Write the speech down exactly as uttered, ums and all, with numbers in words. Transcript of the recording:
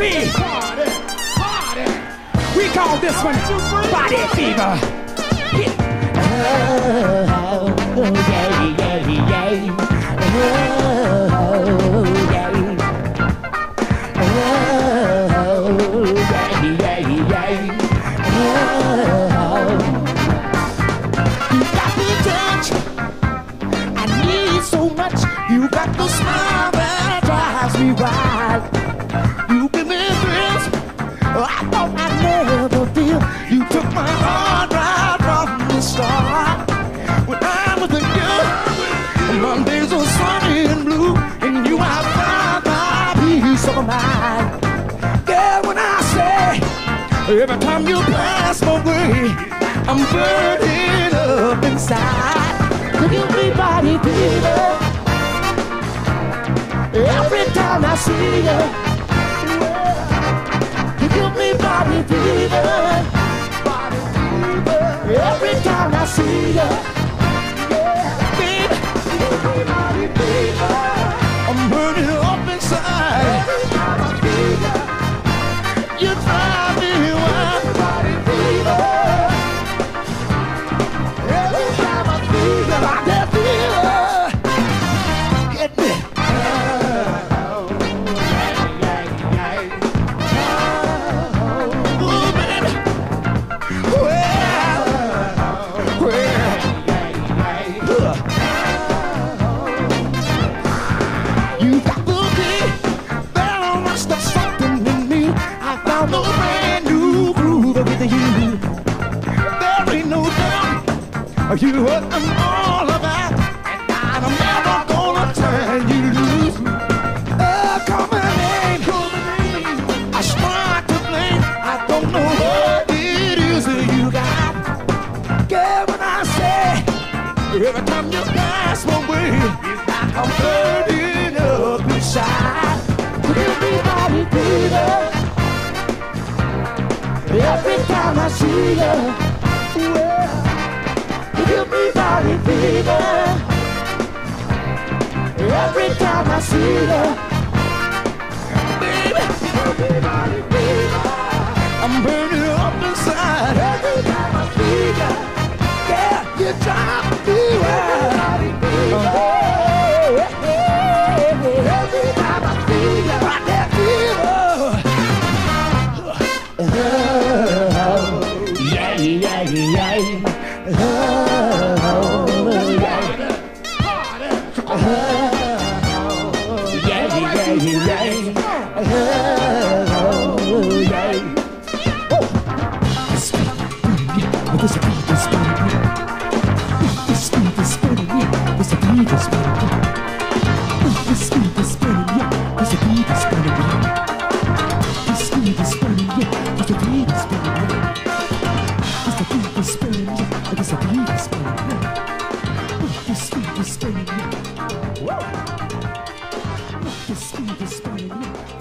feet. We call this one body fever. Oh, oh, yeah, yeah, yeah. Oh, yeah. Oh, yeah, yeah, yeah. Oh, you got the touch I need so much. You got the smile that drives me wild. You give me thrills I thought I'd never feel. You took my heart right from the start. When I'm with you, Mondays are sunny and blue, and you I find my peace of mind. Girl, when I say, every time you pass my way, I'm burning up inside. You give me body fever every time I see you. You give me body fever, body fever every time I see you. Yeah, baby, you give me body fever. I'm burning up inside. Every time I see you, you drive me wild. Body fever. Every time I see you, I get fever. Get me. You what I'm all about, and I'm never gonna turn you loose. Oh, call my name, call my name. I start to blame. I don't know what it is that you got. Girl, when I say, every time you pass my way, I'm burning up inside. Give me body fever every time I see you. Give me body fever every time I see you. Baby, give me body fever. I'm burning up inside every time I see you. Yeah, you drive me wild. Oh, every time I see you, I get fever. Oh, yeah, yeah, yeah. Oh, yeah. Oh, yeah, yeah, yeah. Oh, yeah. This beat is spinning, this beat is spinning, this beat is spinning, this beat is spinning, this beat is spinning, this beat is spinning, this beat is spinning. This beat is spinning, this beat is spinning. This beat is spinning, this beat is spinning.